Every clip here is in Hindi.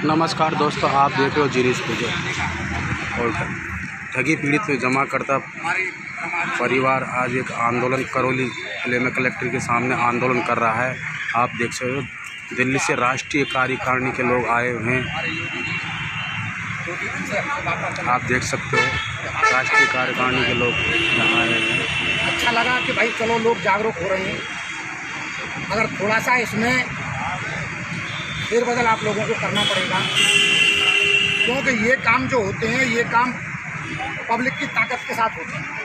नमस्कार दोस्तों, आप देख रहे हो जीनिस पूजा। और ठगी पीड़ित में जमाकर्ता परिवार आज एक आंदोलन करौली जिले में कलेक्टर के सामने आंदोलन कर रहा है। आप देख सकते हो दिल्ली से राष्ट्रीय कार्यकारिणी के लोग आए हुए हैं। आप देख सकते हो राष्ट्रीय कार्यकारिणी के लोग यहाँ आए हैं। अच्छा लगा कि भाई चलो लोग जागरूक हो रहे हैं, मगर थोड़ा सा इसमें फेरबदल आप लोगों को करना पड़ेगा, क्योंकि ये काम जो होते हैं ये काम पब्लिक की ताकत के साथ होते हैं।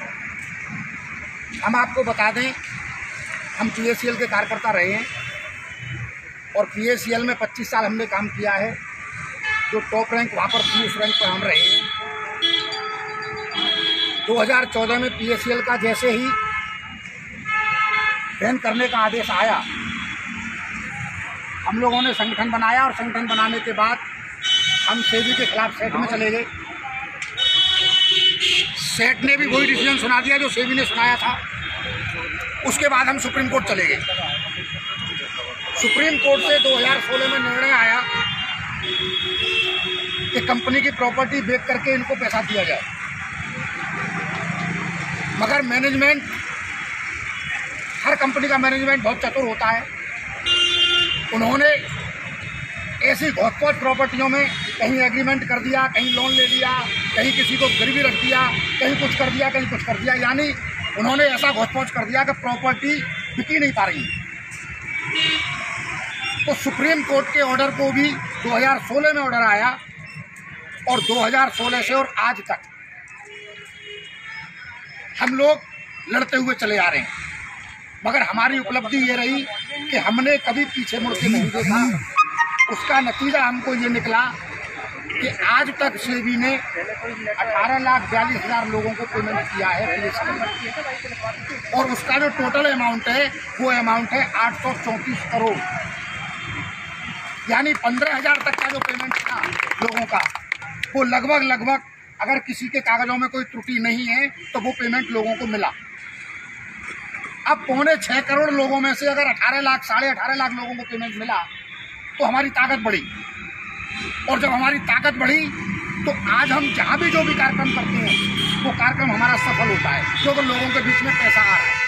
हम आपको बता दें, हम PACL के कार्यकर्ता रहे हैं और PACL में 25 साल हमने काम किया है। जो टॉप रैंक वहाँ पर थी उस रैंक पर हम रहे हैं। 2014 में PACL का जैसे ही बैन करने का आदेश आया, हम लोगों ने संगठन बनाया और संगठन बनाने के बाद हम सेबी के खिलाफ सेट में चले गए। सेट ने भी वही डिसीजन सुना दिया जो सेबी ने सुनाया था। उसके बाद हम सुप्रीम कोर्ट चले गए। सुप्रीम कोर्ट से 2016 में निर्णय आया कि कंपनी की प्रॉपर्टी बेच करके इनको पैसा दिया जाए, मगर मैनेजमेंट, हर कंपनी का मैनेजमेंट बहुत चतुर होता है। उन्होंने ऐसी बहुत प्रॉपर्टियों में कहीं एग्रीमेंट कर दिया, कहीं लोन ले लिया, कहीं किसी को गिरवी रख दिया, कहीं कुछ कर दिया, कहीं कुछ कर दिया। यानी उन्होंने ऐसा घोच कर दिया कि प्रॉपर्टी बिकी नहीं पा रही। तो सुप्रीम कोर्ट के ऑर्डर को भी 2016 में ऑर्डर आया और 2016 से और आज तक हम लोग लड़ते हुए चले आ रहे हैं। मगर हमारी उपलब्धि ये रही कि हमने कभी पीछे मुड़ के नहीं देखा। उसका नतीजा हमको ये निकला कि आज तक सेबी ने 18,42,000 लोगों को पेमेंट किया है और उसका जो टोटल अमाउंट है वो अमाउंट है 834 करोड़। यानी 15,000 तक का जो पेमेंट था लोगों का, वो लगभग अगर किसी के कागजों में कोई त्रुटि नहीं है तो वो पेमेंट लोगों को मिला। अब 6.25 करोड़ लोगों में से अगर 18 लाख, 18.5 लाख लोगों को पेमेंट मिला तो हमारी ताकत बढ़ी। और जब हमारी ताकत बढ़ी तो आज हम जहाँ भी जो भी कार्यक्रम करते हैं वो कार्यक्रम हमारा सफल होता है, क्योंकि लोगों के बीच में पैसा आ रहा है।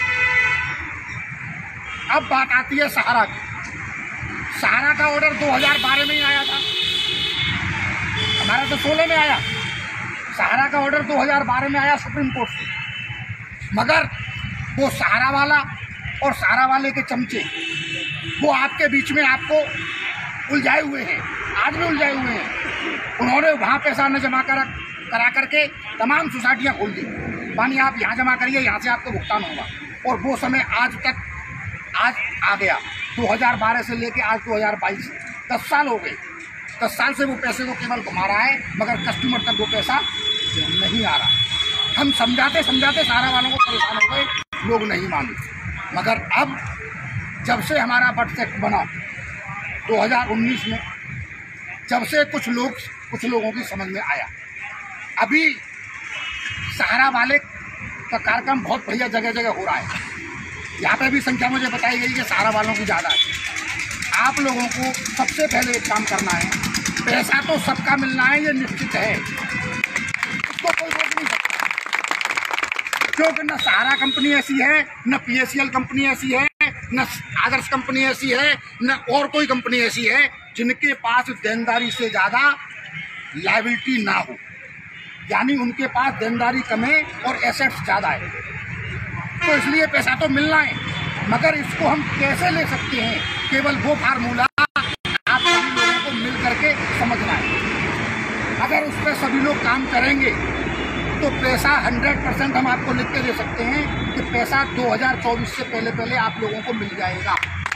अब बात आती है सहारा की। सहारा का ऑर्डर 2012 में ही आया था, हमारा तो 16 में आया। सहारा का ऑर्डर 2012 में आया सुप्रीम कोर्ट से, मगर वो सहारा वाला और सहारा वाले के चमचे वो आपके बीच में आपको उलझाए हुए हैं, आज भी उलझाए हुए हैं। उन्होंने वहाँ पैसा न जमा करा करके तमाम सोसाइटियाँ खोल दी। मानी आप यहाँ जमा करिए, यहाँ से आपको भुगतान होगा। और वो समय आज आ गया। 2012 से लेके आज 2022, 10 साल हो गए। 10 साल से वो पैसे को केवल घुमा रहा है, मगर कस्टमर तक वो पैसा नहीं आ रहा। हम समझाते सहारा वालों को परेशान हो गए, लोग नहीं माने। मगर अब जब से हमारा बट एक्ट बना 2019 में, जब से कुछ लोगों की समझ में आया, अभी सहारा वाले का कार्यक्रम बहुत बढ़िया जगह हो रहा है। यहाँ पे भी संख्या मुझे बताई गई कि सहारा वालों की ज़्यादा है। आप लोगों को सबसे पहले एक काम करना है, पैसा तो सबका मिलना है, ये निश्चित है, इसको कोई रोक नहीं सकता। क्योंकि न सहारा कंपनी ऐसी है, न PACL कंपनी ऐसी है, न आदर्श कंपनी ऐसी है, न और कोई कंपनी ऐसी है जिनके पास देनदारी से ज़्यादा लायबिलिटी ना हो। यानी उनके पास देनदारी कम है और एसेट्स ज़्यादा है। तो इसलिए पैसा तो मिलना है, मगर इसको हम कैसे ले सकते हैं, केवल वो फार्मूला आप सभी लोगों को मिल करके समझना है। अगर उस पर सभी लोग काम करेंगे तो पैसा 100% हम आपको लिख के दे सकते हैं कि पैसा 2024 से पहले आप लोगों को मिल जाएगा।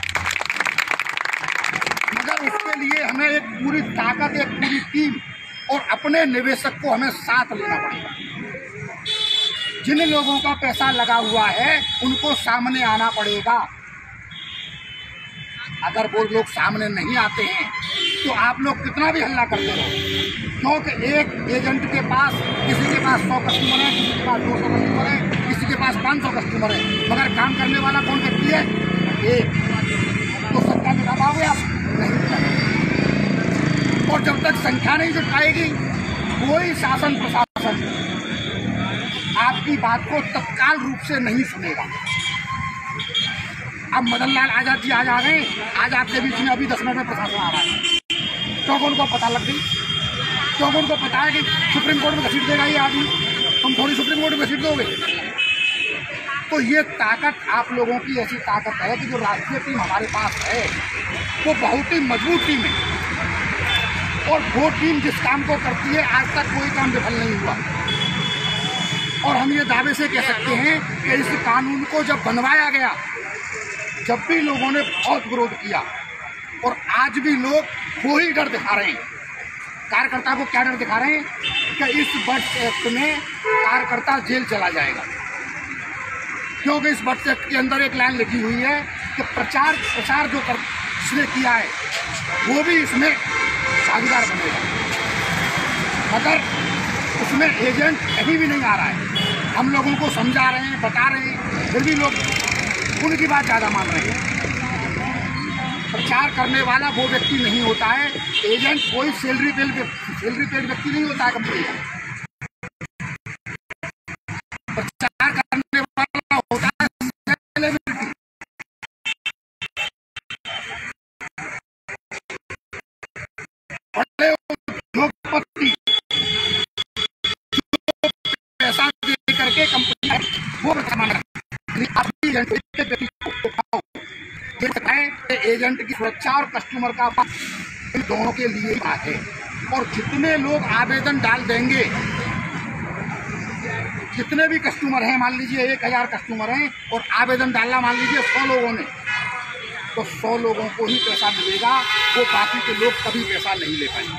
मगर उसके लिए हमें एक पूरी ताकत, एक पूरी टीम और अपने निवेशक को हमें साथ लेना पड़ेगा। जिन लोगों का पैसा लगा हुआ है उनको सामने आना पड़ेगा। अगर वो लोग सामने नहीं आते हैं तो आप लोग कितना भी हल्ला करते रहो, क्योंकि एक एजेंट के पास, किसी के पास 100 कस्टमर है, किसी के पास 200 कस्टमर है, किसी के पास 500 कस्टमर है, मगर काम करने वाला कौन व्यक्ति है? एक। तो सत्ता में दबाओगे आप नहीं। और जब तक संख्या नहीं जुट पाएगी, कोई शासन प्रशासन आपकी बात को तत्काल रूप से नहीं सुनेगा। अब मदन लाल आजाद जी आज आ गए, आज आपके बीच में अभी 10 मिनट में प्रशासन आ रहा है, क्योंकि उनको पता लग गई, क्योंकि उनको पता है कि सुप्रीम कोर्ट में घसीट देगा ये आदमी, तुम थोड़ी सुप्रीम कोर्ट में घसीट दोगे। तो ये ताकत आप लोगों की ऐसी ताकत है कि जो राष्ट्रीय टीम हमारे पास है वो बहुत ही मजबूत टीम है, और वो टीम जिस काम को करती है आज तक कोई काम विफल नहीं हुआ। और हम ये दावे से कह सकते हैं कि इस कानून को जब बनवाया गया, जब भी लोगों ने बहुत विरोध किया, और आज भी लोग वो ही डर दिखा रहे हैं। कार्यकर्ता को क्या डर दिखा रहे हैं कि इस बर्ड्स एक्ट में कार्यकर्ता जेल चला जाएगा, क्योंकि इस बर्ड्स एक्ट के अंदर एक लाइन लिखी हुई है कि प्रचार जो इसने किया है वो भी इसमें भागीदार बनेगा, मगर उसमें एजेंट कहीं भी नहीं आ रहा है। हम लोगों को समझा रहे हैं, बता रहे हैं, फिर भी लोग उनकी बात ज़्यादा मान रहे हैं। प्रचार करने वाला वो व्यक्ति नहीं होता है, एजेंट कोई सैलरी पेड व्यक्ति नहीं होता है कंपनी का। प्रचार करने वाला होता है सेलिब्रिटी। बड़े उद्योगपति पैसा दे करके कंपनी है वो प्रचार एजेंट की सुरक्षा और कस्टमर का इन दोनों के लिए है। और जितने लोग आवेदन डाल देंगे, जितने भी कस्टमर हैं, मान लीजिए 1000 कस्टमर हैं और आवेदन डालना मान लीजिए 100 लोगों ने, तो 100 लोगों को ही पैसा मिलेगा, वो बाकी के लोग कभी पैसा नहीं ले पाएंगे।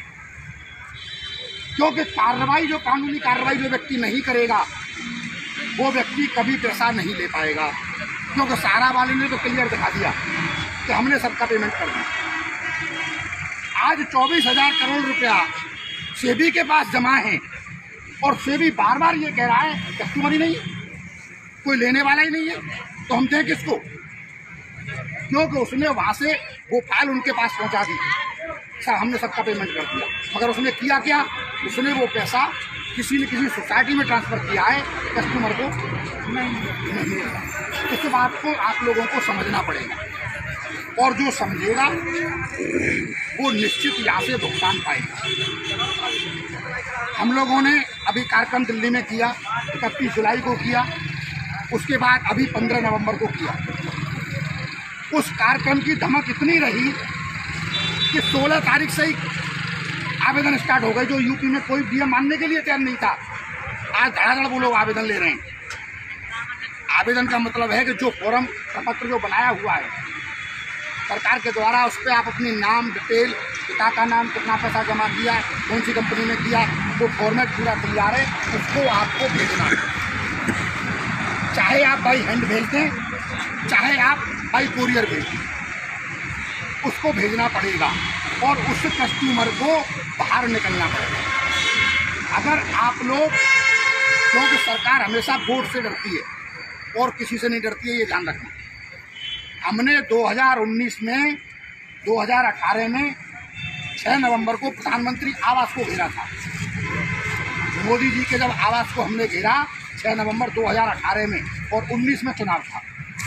क्योंकि कार्रवाई जो कानूनी कार्रवाई जो व्यक्ति नहीं करेगा वो व्यक्ति कभी पैसा नहीं ले पाएगा। क्योंकि सहारा वाले ने तो क्लियर दिखा दिया कि हमने सबका पेमेंट कर दिया। आज 24,000 करोड़ रुपया सेबी के पास जमा है, और सेबी बार बार ये कह रहा है कस्टमर ही नहीं है, कोई लेने वाला ही नहीं है, तो हम दें किसको? क्योंकि उसने वहाँ से वो फाइल उनके पास पहुँचा दी, सर हमने सबका पेमेंट कर दिया, मगर उसने किया क्या? उसने वो पैसा किसी न किसी सोसाइटी में ट्रांसफ़र किया है, कस्टमर को नहीं। इस बात को आप लोगों को समझना पड़ेगा, और जो समझेगा वो निश्चित यहाँ से भुगतान पाएगा। हम लोगों ने अभी कार्यक्रम दिल्ली में किया, 31 जुलाई को किया, उसके बाद अभी 15 नवंबर को किया। उस कार्यक्रम की धमक इतनी रही कि 16 तारीख से ही आवेदन स्टार्ट हो गए, जो यूपी में कोई डीएम मानने के लिए तैयार नहीं था। आज धड़ाधड़ वो लोग आवेदन ले रहे हैं। आवेदन का मतलब है कि जो फॉर्म प्रपत्र जो बनाया हुआ है सरकार के द्वारा, उस पर आप अपनी नाम डिटेल, पिता का नाम, कितना पैसा जमा किया, कौन सी कंपनी में किया, वो फॉर्मेट पूरा तैयार है, उसको आपको भेजना है। चाहे आप बाई हैंड भेज दें, चाहे आप बाई कोरियर भेज दें, उसको भेजना पड़ेगा, और उस कस्टमर को बाहर निकलना पड़ेगा। अगर आप लोग, क्योंकि सरकार हमेशा वोट से डरती है और किसी से नहीं डरती है, ये ध्यान रखना। हमने 2019 में 2018 में 6 नवंबर को प्रधानमंत्री आवास को घेरा था। मोदी जी के जब आवास को हमने घेरा 6 नवंबर 2018 में, और 19 में चुनाव था,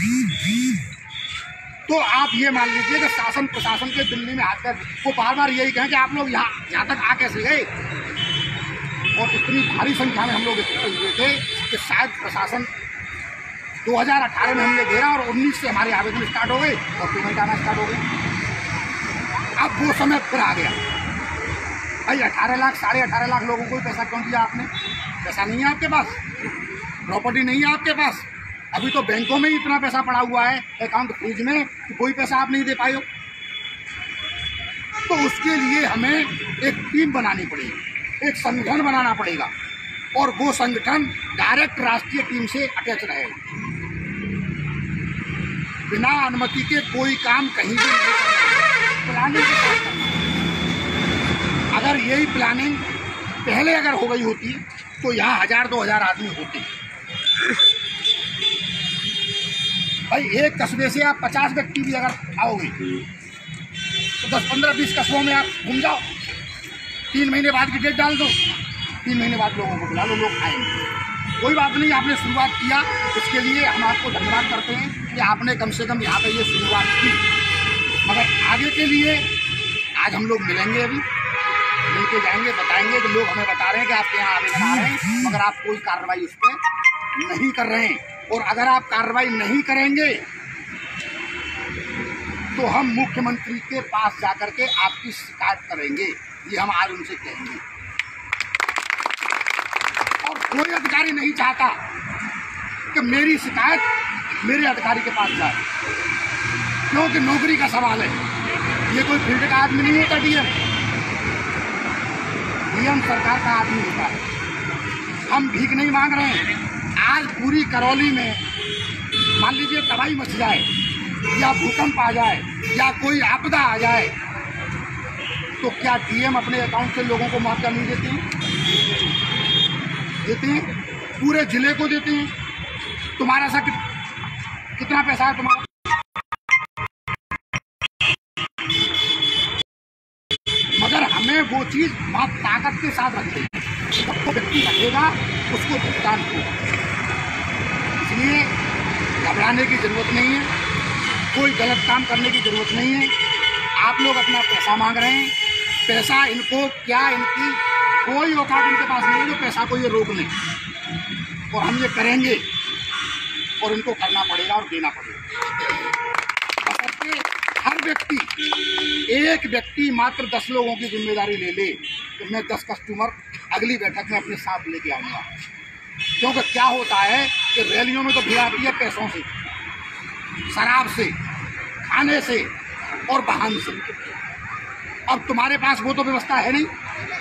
तो आप ये मान लीजिए कि शासन प्रशासन के दिल्ली में आकर वो बार बार यही कहें कि आप लोग यहाँ तक आ कैसे गए। और इतनी भारी संख्या में हम लोग इकट्ठे हुए थे कि शायद प्रशासन 2018 में हमने घेरा, और 19 से हमारे आवेदन स्टार्ट हो गए और पेमेंट आना स्टार्ट हो गई। अब वो समय फिर आ गया। भाई 18 लाख 18.5 लाख लोगों को पैसा क्यों दिया आपने? पैसा नहीं है आपके पास, प्रॉपर्टी नहीं है आपके पास, अभी तो बैंकों में ही इतना पैसा पड़ा हुआ है अकाउंट फ्रीज में कि कोई पैसा आप नहीं दे पाए हो। तो उसके लिए हमें एक टीम बनानी पड़ेगी, एक संगठन बनाना पड़ेगा, और वो संगठन डायरेक्ट राष्ट्रीय टीम से अटैच रहेगा। बिना अनुमति के कोई काम कहीं भी नहीं करना, प्लानिंग के साथ करना। अगर यही प्लानिंग पहले अगर हो गई होती तो यहाँ 1000-2000 आदमी होते। भाई एक कस्बे से आप 50 व्यक्ति भी अगर आओगे तो 10-15-20 कस्बों में आप घूम जाओ, 3 महीने बाद की डेट डाल दो, 3 महीने बाद लोगों को बुला लो, लोग आएंगे। कोई बात नहीं, आपने शुरुआत किया, इसके लिए हम आपको धन्यवाद करते हैं कि आपने कम से कम यहाँ पर ये शुरुआत की। मगर आगे के लिए आज हम लोग मिलेंगे, अभी मिल के जाएंगे, बताएंगे कि लोग हमें बता रहे हैं कि आपके यहाँ आवेदन आ रहे हैं, मगर आप कोई कार्रवाई उस पर नहीं कर रहे हैं। और अगर आप कार्रवाई नहीं करेंगे तो हम मुख्यमंत्री के पास जाकर के आपकी शिकायत करेंगे, ये हम आज उनसे कहेंगे। और कोई अधिकारी नहीं चाहता कि मेरी शिकायत मेरे अधिकारी के पास जाए, क्योंकि नौकरी का सवाल है। ये कोई फील्ड का आदमी नहीं होता, डीएम सरकार का आदमी होता है। हम भीख नहीं मांग रहे हैं। आज पूरी करौली में मान लीजिए तबाही मच जाए या भूकंप आ जाए या कोई आपदा आ जाए, तो क्या डीएम अपने अकाउंट से लोगों को मुआवजा नहीं देते हैं? देते हैं, पूरे जिले को देते हैं। तुम्हारा सा कितना पैसा है तुम्हारा? मगर हमें वो चीज बहुत ताकत के साथ रखते हैं, सबको व्यक्ति रखेगा उसको भुगतान होगा। इसलिए घबराने की जरूरत नहीं है, कोई गलत काम करने की जरूरत नहीं है। आप लोग अपना पैसा मांग रहे हैं, पैसा इनको क्या, इनकी कोई औकात इनके पास नहीं है जो पैसा को ये रोक लें। और हम ये करेंगे और इनको करना पड़ेगा और देना पड़ेगा। हर व्यक्ति, एक व्यक्ति मात्र 10 लोगों की जिम्मेदारी ले ले तो मैं 10 कस्टमर अगली बैठक में अपने साथ लेके आऊँगा। क्योंकि क्या होता है कि रैलियों में तो भीड़ आती है पैसों से, शराब से, खाने से और वाहन से। अब तुम्हारे पास वो तो व्यवस्था है नहीं।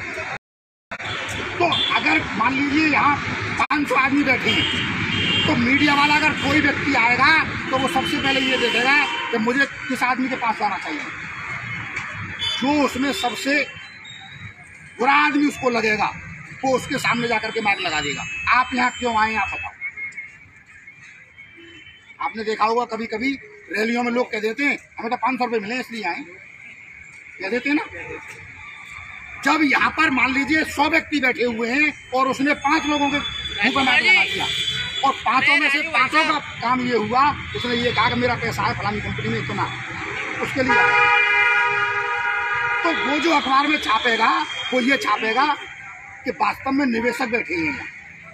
तो अगर मान लीजिए यहाँ 500 आदमी बैठे हैं, तो मीडिया वाला अगर कोई व्यक्ति आएगा तो वो सबसे पहले ये देखेगा कि मुझे किस आदमी के पास जाना चाहिए। जो उसमें सबसे बुरा आदमी उसको लगेगा वो उसके सामने जाकर के माइक लगा देगा। आप यहाँ क्यों आए आप बताओ। आपने देखा होगा कभी कभी रैलियों में लोग कह देते हैं हमें तो 500 रुपये मिले इसलिए आए, कह देते हैं ना। जब यहाँ पर मान लीजिए 100 व्यक्ति बैठे हुए हैं और उसने 5 लोगों के मुंह पर माइक लगा दिया और 5 में से 5 का काम ये हुआ, उसने ये कहा कि मेरा पैसा है फलानी कंपनी में इतना, उसके लिए आया। तो वो जो अखबार में छापेगा वो ये छापेगा कि वास्तव में निवेशक बैठे हैं यहाँ।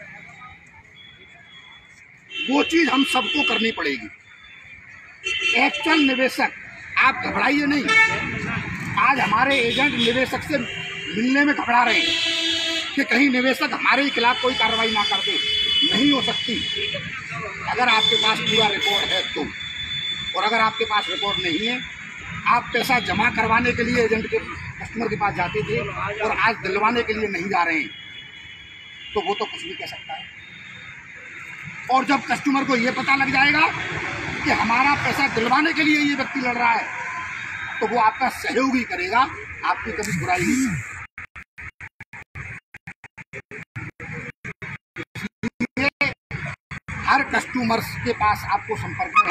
वो चीज हम सबको करनी पड़ेगी। एक्चुअल निवेशक, आप घबराइए नहीं। आज हमारे एजेंट निवेशक से मिलने में घबरा रहे हैं कि कहीं निवेशक हमारे खिलाफ कोई कार्रवाई ना कर दे। नहीं हो सकती अगर आपके पास पूरा रिकॉर्ड है तो। और अगर आपके पास रिकॉर्ड नहीं है, आप पैसा जमा करवाने के लिए एजेंट के कस्टमर के पास जाते थे और आज दिलवाने के लिए नहीं जा रहे हैं, तो वो तो कुछ भी कह सकता है। और जब कस्टमर को ये पता लग जाएगा कि हमारा पैसा दिलवाने के लिए ये व्यक्ति लड़ रहा है, तो वो आपका सहयोग ही करेगा, आपकी कभी बुराई नहीं है। हर कस्टमर्स के पास आपको संपर्क में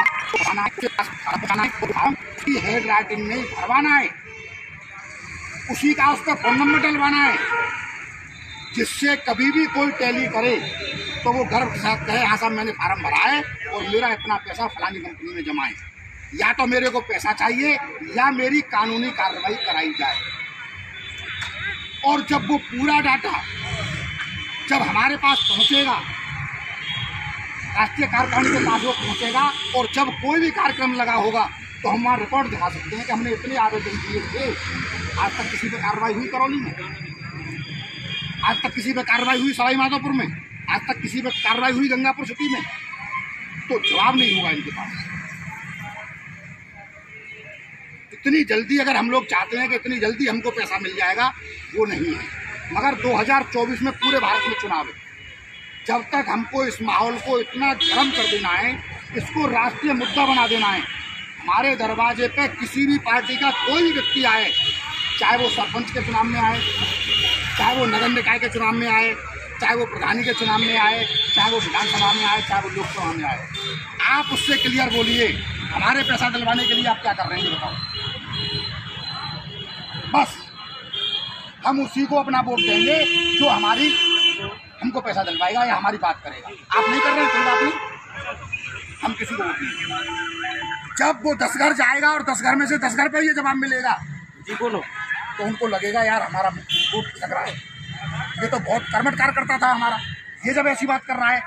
उसकी हेड राइटिंग नहीं भरवाना है, उसी का उसका फोन नंबर डलवाना है, जिससे कभी भी कोई टैली करे तो वो गर्व के साथ कहे हाँ साहब मैंने फार्म भरा है और मेरा इतना पैसा फलानी कंपनी में जमा है। या तो मेरे को पैसा चाहिए या मेरी कानूनी कार्रवाई कराई जाए। और जब वो पूरा डाटा जब हमारे पास पहुंचेगा, राष्ट्रीय कार्यकारिणी के पास वो पहुंचेगा, और जब कोई भी कार्यक्रम लगा होगा तो हम वहाँ रिकॉर्ड दिखा सकते हैं कि हमने इतने आवेदन किए थे, आज तक किसी पे कार्रवाई हुई करौली में, आज तक किसी पे कार्रवाई हुई सवाई माधोपुर में, आज तक किसी पे कार्रवाई हुई गंगापुर सिटी में। तो जवाब नहीं होगा इनके पास। इतनी जल्दी अगर हम लोग चाहते हैं कि इतनी जल्दी हमको पैसा मिल जाएगा, वो नहीं है। मगर 2024 में पूरे भारत में चुनाव है। जब तक हमको इस माहौल को इतना गर्म कर देना है, इसको राष्ट्रीय मुद्दा बना देना है, हमारे दरवाजे पे किसी भी पार्टी का कोई भी व्यक्ति आए, चाहे वो सरपंच के चुनाव में आए, चाहे वो नगर निकाय के चुनाव में आए, चाहे वो प्रधानी के चुनाव में आए, चाहे वो विधानसभा में आए, चाहे वो लोकसभा में आए, आप उससे क्लियर बोलिए हमारे पैसा दिलवाने के लिए आप क्या कर रहे हैं बताओ। बस हम उसी को अपना वोट देंगे जो हमारी हमको पैसा दिलवाएगा या हमारी बात करेगा। आप नहीं कर रहे हैं, कोई बात नहीं, हम किसी को वोट नहीं। जब वो 10 घर जाएगा और 10 घर में से 10 घर पे ये जवाब मिलेगा जी बोलो, तो उनको लगेगा यार हमारा वोट लग रहा है, ये तो बहुत कर्मठ कार्यकर्ता था हमारा, ये जब ऐसी बात कर रहा है।